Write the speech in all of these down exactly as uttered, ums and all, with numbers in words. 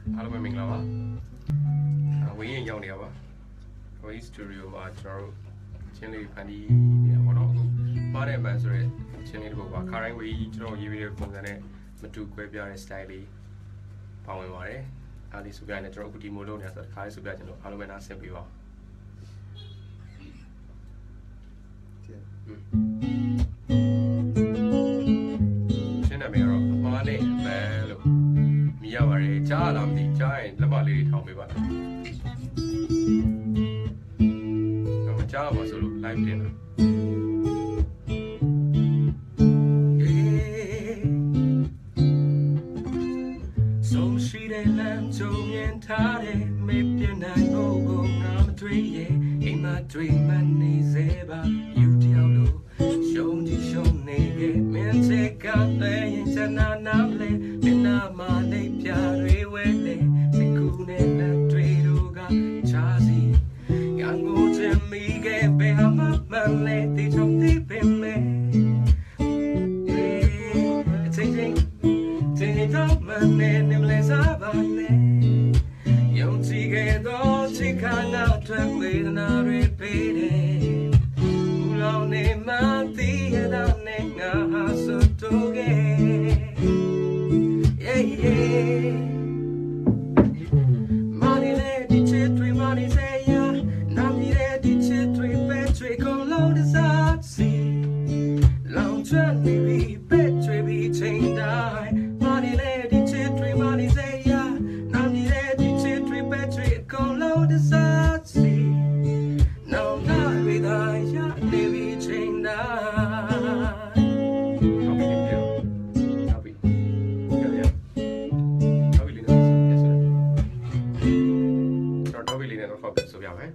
အားလုံးပဲမင်္ဂလာပါဝေးရင်ရောက်နေရပါဝေးစတူဒီယိုမှာကျွန်တော်တို့ချင်းလေးဖန်တီးနေရပါတော့အခုပါတဲ့ဘန်ဆိုရဲချင်းလေးတစ်ပုဒ်ပါခါတိုင်းဝေးကျွန်တော်ရေးပေးတဲ့ပုံစံနဲ့မတူကွဲပြားတဲ့ style လေးပါဝင်ပါတယ်အားလေးစုပြနေကျွန်တော်အခုဒီမိုလုံးနေဆိုတော့ခါလေးစုပြကျွန်တော်အားလုံးပဲနားဆင်ပေးပါချင်းနာမည်ကတော့အမားနဲ့ဘန်လို့မြည်ရပါတယ်ကြားလာမသိကြားရင်လက်မလေးတွေထောင်ပေးပါလားတော့ကြားပါဆိုလို့ live တင်တာဆုံးရှိတဲ့လမ်းကြုံမြင်ထားတဲ့မေ့ပြနိုင်ဖို့ကိုငါမတွေ့ရဲ့အိမ်မတွေ့မှနေစေပါယူတယောက်လို့ရှုံးကြည့်ရှုံးနေခဲ့မင်းချက်ကလည်းရင်ချနာနာလဲမင်းနာမလေးပြတွေဝဲလေစိတ်ကူးနဲ့လက်တွေတို့ကချာစီငါငိုချင်မိခဲ့ဘယ်မှမလဲတိချုံတိပင်မဲချင်းချင်းချင်းတော့မနေနေမလဲစားပါနဲ့ယုံကြည်ခဲ့တော့ချစ်ခါနာထွက်ဝေဒနာတွေပေးတယ်ဘူးလောင်နေမှသိရတဲ့နဲ့ငါဟာဆိုတော့ခဲ့ yeah yeah money lady chit three money say yeah now me lady chit three pet three come load is up see long trip baby pet three be chain die money lady chit three money say yeah now me lady chit three pet three come load is up see now not with I yeah baby chain dieဆိုပြမယ်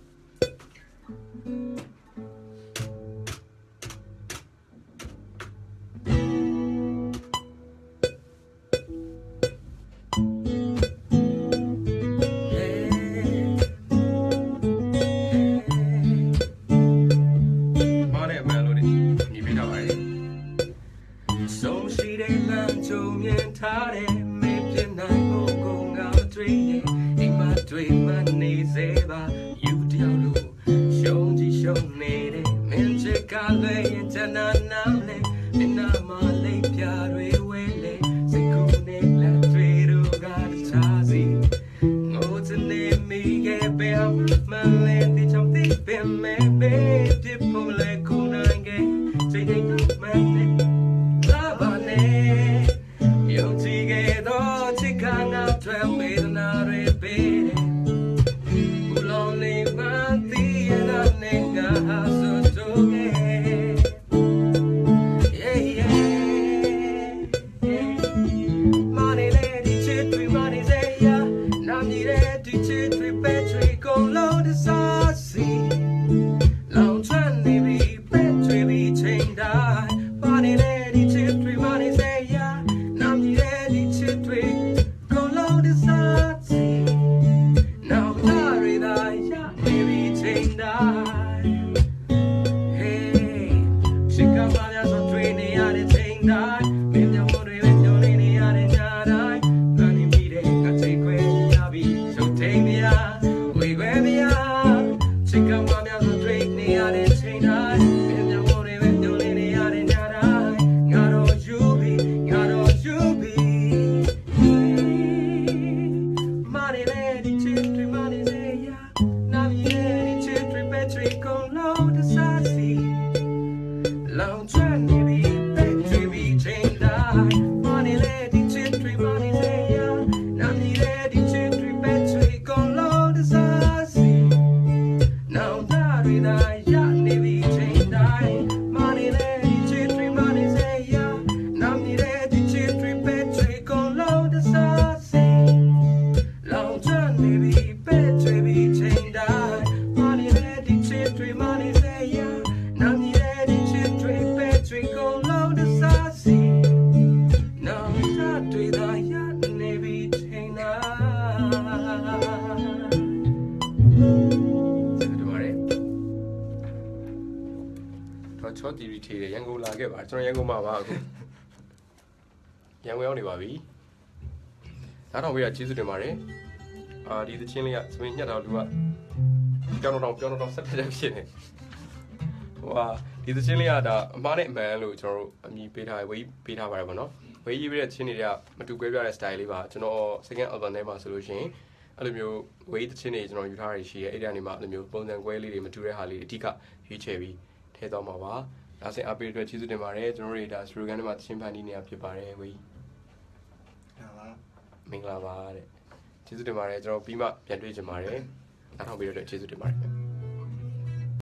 မားနဲ့အမှန်လို့ညီပေးထားပါတယ်ဆုံးရှိတဲ့လမ်းကြုံမြင်ထားတဲ့မေ့ပြနိုင်ဖို့ကိုငါမတွေ့ရဲ့အိမ်မတွေ့မှနေစေပါယူတယောက်လို့ရှုံးကြည့်ရှုံးနေတဲ့မင်းချက်ကလည်းရင်ချနာနာလဲမင်းနာမလေးပြတွေဝဲလေစိတ်ကူးနဲ့လက်တွေတို့ကချာစီငိုချင်နေမိခဲ့ဘယ်မှမလဲတိချုံတိပင်မဲဘေးတိဖို့လဲကူနိုင်ခဲ့ချိန်ချိန်တော့မနဲ့လာပါနဲ့ယုံကြည်ခဲ့တော့ချစ်ခါနာထွက်ဝေဒနာတွေပေးတယ်ဘူးလောင်နေမှသိရတဲ့နဲ့ငါဟာဆိုတော့ခဲ့ yeah yeah money lady chit three money say yeah now me lady chit three pet three go load the saucy long trend baby pet three be chain die money lady chit three money say yeah now me lady chit three go load the saucy now sorry that yeah baby chain die hey she come by us on train ya the chain die me no more we no ni ya the ya die running me de ka take we ya be so take me ya we we me ya she come by us on train ya the chain die me no more we no ni ya the ya die got all you be got all you be money lady chit three money say yeah now me lady chit three pet three come load the saucy long trend baby pet three be chain die money lady chit three money say yeah now me lady chit three pet three come load the saucy now that we die yeah baby chain die money lady chit three money say yeah now me lady chit three pet three come load the saucy long trend baby pet three be chain die money lady chit three money say yeah now me lady chit three pet three come load the saucy now that we die yeah baby chain die ချောတီဗီထေးတယ်ရန်ကုန်လာခဲ့ပါကျွန်တော်ရန်ကုန်မှာပါအခုရန်ကုန်ရောက်နေပါပြီဒါနားထောင်ပေးရကျေးဇူးတင်ပါတယ်အာဒီသချင်းလေးကစပင်ညက်တော်လူကပြောင်းတော့ပြောင်းတော့ဆက်တက်ဖြစ်နေဟိုဟာဒီသချင်းလေးကဒါအမားနဲ့အမှန်လို့ကျွန်တော်တို့အမည်ပေးထားဝေးပေးထားပါတယ်ဗောနော်ဝေးရေးပေးတဲ့သချင်းတွေကမတူကွဲပြားတဲ့ style လေးပါကျွန်တော် second album ထဲမှာဆိုလို့ရှိရင်အဲ့လိုမျိုးဝေးသချင်းတွေကျွန်တော်ယူထားရရှိရဲအဲ့ဒါနေမှာအဲ့လိုမျိုးပုံစံကွဲလေးတွေမတူတဲ့ဟာလေးတွေအဓိကရွေးချယ်ပြီးထည့်သွားမှာပါဒါဆိုရင်အပေးအတွက်ကျေးဇူးတင်ပါတယ်ကျွန်တော်တို့ဒါ slogan ထဲမှာသချင်းဖန်တီးနေတာဖြစ်ပါတယ်ဝေးမင်္ဂလာပါတဲ့ကျေးဇူးတင်ပါတယ်ကျွန်တော်ပြီးမှပြန်တွေ့ကြပါတယ်နားထောင်ပေးရတဲ့ကျေးဇူးတင်ပါတယ်